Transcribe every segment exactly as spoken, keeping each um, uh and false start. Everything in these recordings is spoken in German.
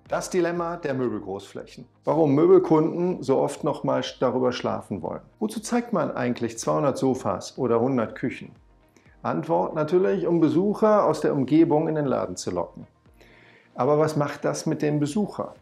Das Dilemma der Möbelgroßflächen. Warum Möbelkunden so oft noch mal darüber schlafen wollen. Wozu zeigt man eigentlich zweihundert Sofas oder hundert Küchen? Antwort natürlich, um Besucher aus der Umgebung in den Laden zu locken. Aber was macht das mit dem Besucher?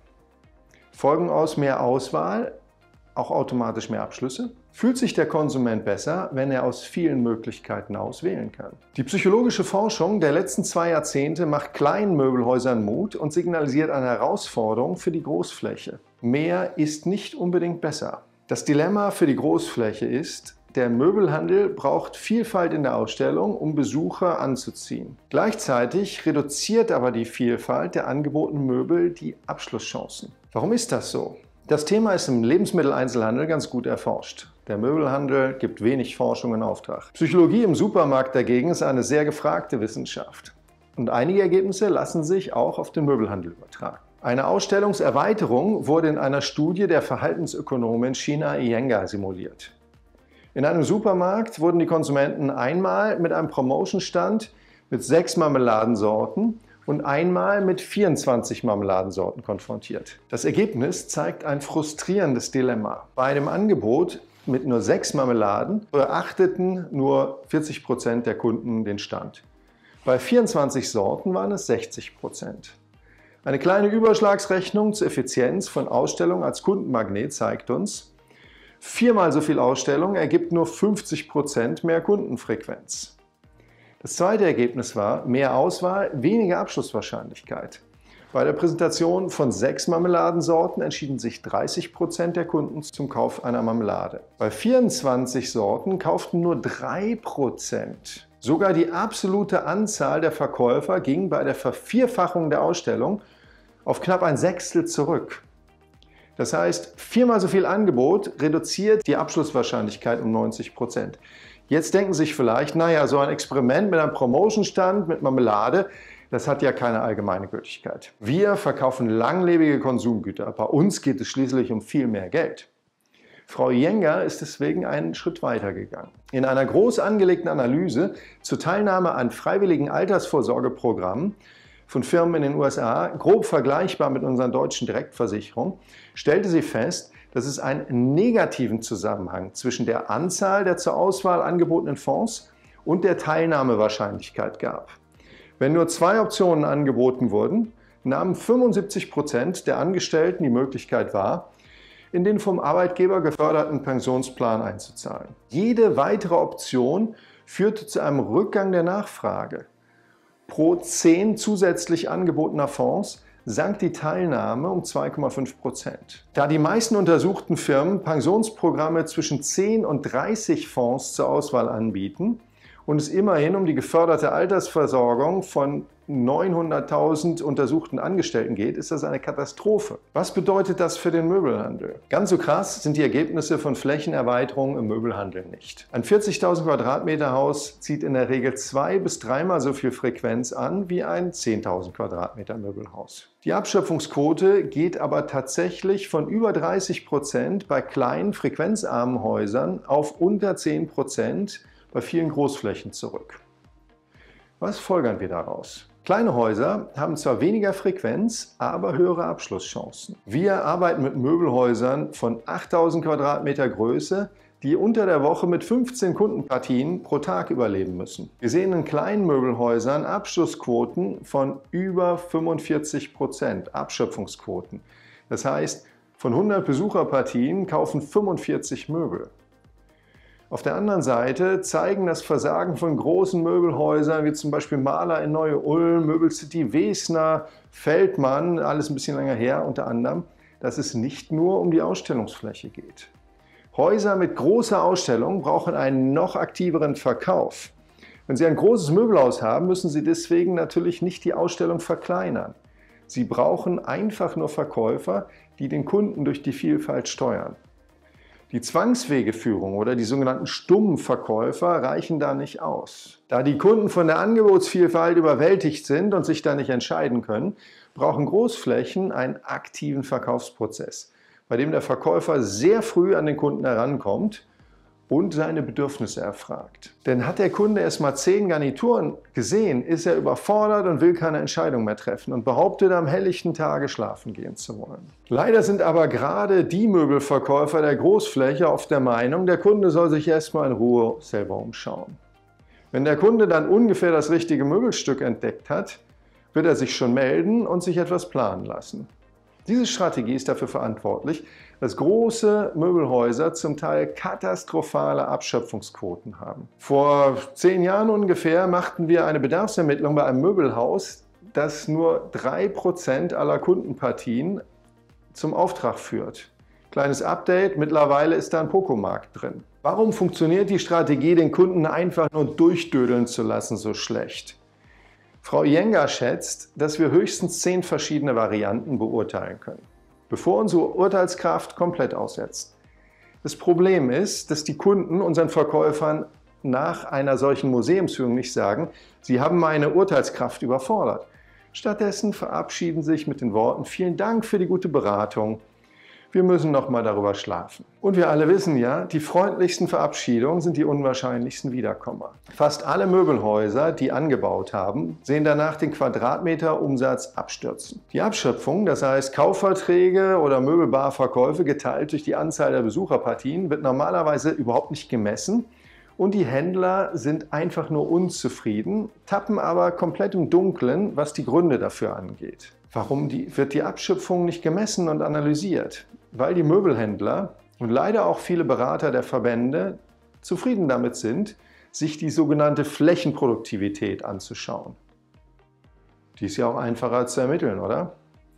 Folgen aus mehr Auswahl auch automatisch mehr Abschlüsse? Fühlt sich der Konsument besser, wenn er aus vielen Möglichkeiten auswählen kann? Die psychologische Forschung der letzten zwei Jahrzehnte macht kleinen Möbelhäusern Mut und signalisiert eine Herausforderung für die Großfläche. Mehr ist nicht unbedingt besser. Das Dilemma für die Großfläche ist, der Möbelhandel braucht Vielfalt in der Ausstellung, um Besucher anzuziehen. Gleichzeitig reduziert aber die Vielfalt der angebotenen Möbel die Abschlusschancen. Warum ist das so? Das Thema ist im Lebensmitteleinzelhandel ganz gut erforscht. Der Möbelhandel gibt wenig Forschung in Auftrag. Psychologie im Supermarkt dagegen ist eine sehr gefragte Wissenschaft. Und einige Ergebnisse lassen sich auch auf den Möbelhandel übertragen. Eine Ausstellungserweiterung wurde in einer Studie der Verhaltensökonomin China Iyengar simuliert. In einem Supermarkt wurden die Konsumenten einmal mit einem Promotion-Stand mit sechs Marmeladensorten und einmal mit vierundzwanzig Marmeladensorten konfrontiert. Das Ergebnis zeigt ein frustrierendes Dilemma. Bei dem Angebot mit nur sechs Marmeladen beachteten nur vierzig Prozent der Kunden den Stand. Bei vierundzwanzig Sorten waren es sechzig Prozent. Eine kleine Überschlagsrechnung zur Effizienz von Ausstellung als Kundenmagnet zeigt uns, viermal so viel Ausstellung ergibt nur fünfzig Prozent mehr Kundenfrequenz. Das zweite Ergebnis war mehr Auswahl, weniger Abschlusswahrscheinlichkeit. Bei der Präsentation von sechs Marmeladensorten entschieden sich dreißig Prozent der Kunden zum Kauf einer Marmelade. Bei vierundzwanzig Sorten kauften nur drei Prozent. Sogar die absolute Anzahl der Verkäufer ging bei der Vervierfachung der Ausstellung auf knapp ein Sechstel zurück. Das heißt, viermal so viel Angebot reduziert die Abschlusswahrscheinlichkeit um neunzig Prozent. Jetzt denken Sie sich vielleicht, naja, so ein Experiment mit einem Promotion-Stand mit Marmelade, das hat ja keine allgemeine Gültigkeit. Wir verkaufen langlebige Konsumgüter. Bei uns geht es schließlich um viel mehr Geld. Frau Iyengar ist deswegen einen Schritt weiter gegangen. In einer groß angelegten Analyse zur Teilnahme an freiwilligen Altersvorsorgeprogrammen von Firmen in den U S A, grob vergleichbar mit unseren deutschen Direktversicherungen, stellte sie fest, dass es einen negativen Zusammenhang zwischen der Anzahl der zur Auswahl angebotenen Fonds und der Teilnahmewahrscheinlichkeit gab. Wenn nur zwei Optionen angeboten wurden, nahmen fünfundsiebzig Prozent der Angestellten die Möglichkeit wahr, in den vom Arbeitgeber geförderten Pensionsplan einzuzahlen. Jede weitere Option führte zu einem Rückgang der Nachfrage. Pro zehn zusätzlich angebotener Fonds sank die Teilnahme um zwei Komma fünf Prozent. Da die meisten untersuchten Firmen Pensionsprogramme zwischen zehn und dreißig Fonds zur Auswahl anbieten und es immerhin um die geförderte Altersversorgung von neunhunderttausend untersuchten Angestellten geht, ist das eine Katastrophe. Was bedeutet das für den Möbelhandel? Ganz so krass sind die Ergebnisse von Flächenerweiterungen im Möbelhandel nicht. Ein vierzigtausend Quadratmeter Haus zieht in der Regel zwei bis dreimal so viel Frequenz an wie ein zehntausend Quadratmeter Möbelhaus. Die Abschöpfungsquote geht aber tatsächlich von über dreißig Prozent bei kleinen, frequenzarmen Häusern auf unter zehn Prozent bei vielen Großflächen zurück. Was folgern wir daraus? Kleine Häuser haben zwar weniger Frequenz, aber höhere Abschlusschancen. Wir arbeiten mit Möbelhäusern von achttausend Quadratmeter Größe, die unter der Woche mit fünfzehn Kundenpartien pro Tag überleben müssen. Wir sehen in kleinen Möbelhäusern Abschlussquoten von über fünfundvierzig Prozent, Abschöpfungsquoten. Das heißt, von hundert Besucherpartien kaufen fünfundvierzig Möbel. Auf der anderen Seite zeigen das Versagen von großen Möbelhäusern, wie zum Beispiel Mahler in Neu-Ulm, Möbelcity Wesner, Feldmann, alles ein bisschen länger her unter anderem, dass es nicht nur um die Ausstellungsfläche geht. Häuser mit großer Ausstellung brauchen einen noch aktiveren Verkauf. Wenn Sie ein großes Möbelhaus haben, müssen Sie deswegen natürlich nicht die Ausstellung verkleinern. Sie brauchen einfach nur Verkäufer, die den Kunden durch die Vielfalt steuern. Die Zwangswegeführung oder die sogenannten stummen Verkäufer reichen da nicht aus. Da die Kunden von der Angebotsvielfalt überwältigt sind und sich da nicht entscheiden können, brauchen Großflächen einen aktiven Verkaufsprozess, bei dem der Verkäufer sehr früh an den Kunden herankommt und seine Bedürfnisse erfragt. Denn hat der Kunde erst mal zehn Garnituren gesehen, ist er überfordert und will keine Entscheidung mehr treffen und behauptet, am helllichten Tage schlafen gehen zu wollen. Leider sind aber gerade die Möbelverkäufer der Großfläche oft der Meinung, der Kunde soll sich erst mal in Ruhe selber umschauen. Wenn der Kunde dann ungefähr das richtige Möbelstück entdeckt hat, wird er sich schon melden und sich etwas planen lassen. Diese Strategie ist dafür verantwortlich, dass große Möbelhäuser zum Teil katastrophale Abschöpfungsquoten haben. Vor zehn Jahren ungefähr machten wir eine Bedarfsermittlung bei einem Möbelhaus, das nur drei Prozent aller Kundenpartien zum Auftrag führt. Kleines Update, mittlerweile ist da ein Pocomarkt drin. Warum funktioniert die Strategie, den Kunden einfach nur durchdödeln zu lassen, so schlecht? Frau Jenga schätzt, dass wir höchstens zehn verschiedene Varianten beurteilen können, bevor unsere Urteilskraft komplett aussetzt. Das Problem ist, dass die Kunden unseren Verkäufern nach einer solchen Museumsführung nicht sagen, sie haben meine Urteilskraft überfordert. Stattdessen verabschieden sie sich mit den Worten, vielen Dank für die gute Beratung. Wir müssen noch mal darüber schlafen. Und wir alle wissen ja, die freundlichsten Verabschiedungen sind die unwahrscheinlichsten Wiederkommer. Fast alle Möbelhäuser, die angebaut haben, sehen danach den Quadratmeterumsatz abstürzen. Die Abschöpfung, das heißt Kaufverträge oder Möbelbarverkäufe geteilt durch die Anzahl der Besucherpartien, wird normalerweise überhaupt nicht gemessen. Und die Händler sind einfach nur unzufrieden, tappen aber komplett im Dunkeln, was die Gründe dafür angeht. Warum die, wird die Abschöpfung nicht gemessen und analysiert? Weil die Möbelhändler und leider auch viele Berater der Verbände zufrieden damit sind, sich die sogenannte Flächenproduktivität anzuschauen. Die ist ja auch einfacher zu ermitteln, oder?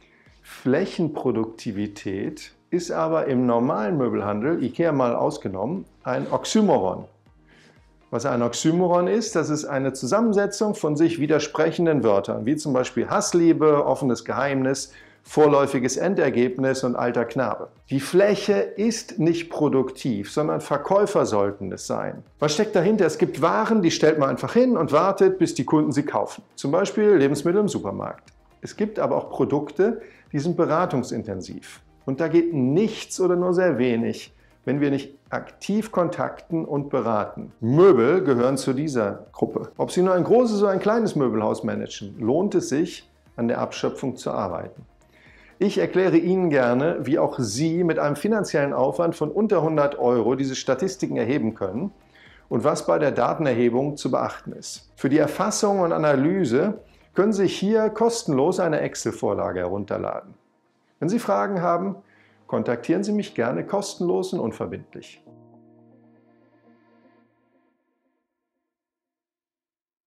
Flächenproduktivität ist aber im normalen Möbelhandel, IKEA mal ausgenommen, ein Oxymoron. Was ein Oxymoron ist, das ist eine Zusammensetzung von sich widersprechenden Wörtern, wie zum Beispiel Hassliebe, offenes Geheimnis, vorläufiges Endergebnis und alter Knabe. Die Fläche ist nicht produktiv, sondern Verkäufer sollten es sein. Was steckt dahinter? Es gibt Waren, die stellt man einfach hin und wartet, bis die Kunden sie kaufen. Zum Beispiel Lebensmittel im Supermarkt. Es gibt aber auch Produkte, die sind beratungsintensiv. Und da geht nichts oder nur sehr wenig, wenn wir nicht aktiv kontakten und beraten. Möbel gehören zu dieser Gruppe. Ob Sie nur ein großes oder ein kleines Möbelhaus managen, lohnt es sich, an der Abschöpfung zu arbeiten. Ich erkläre Ihnen gerne, wie auch Sie mit einem finanziellen Aufwand von unter hundert Euro diese Statistiken erheben können und was bei der Datenerhebung zu beachten ist. Für die Erfassung und Analyse können Sie hier kostenlos eine Excel-Vorlage herunterladen. Wenn Sie Fragen haben, kontaktieren Sie mich gerne kostenlos und unverbindlich.